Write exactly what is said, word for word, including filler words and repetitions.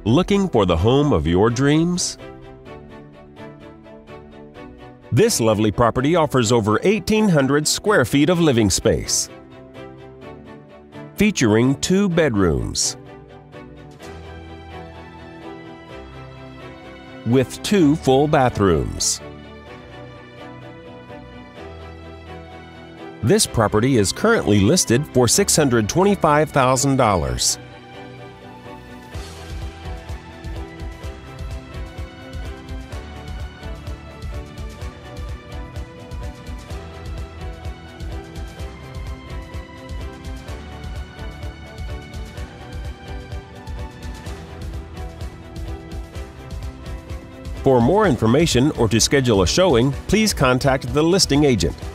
Looking for the home of your dreams? This lovely property offers over eighteen hundred square feet of living space, featuring two bedrooms with two full bathrooms. This property is currently listed for six hundred twenty-five thousand dollars. For more information or to schedule a showing, please contact the listing agent.